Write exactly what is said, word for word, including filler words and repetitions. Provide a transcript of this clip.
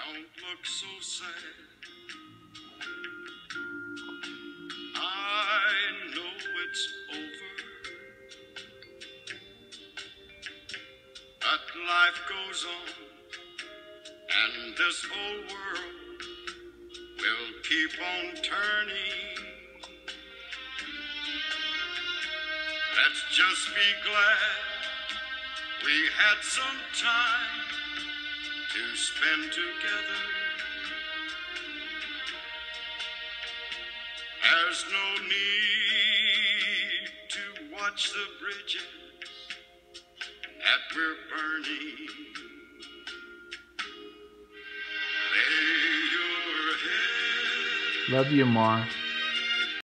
Don't look so sad. I know it's over, but life goes on, and this whole world will keep on turning. Let's just be glad we had some time to spend together. There's no need to watch the bridges that we're burning. Lay your head Love you, Ma.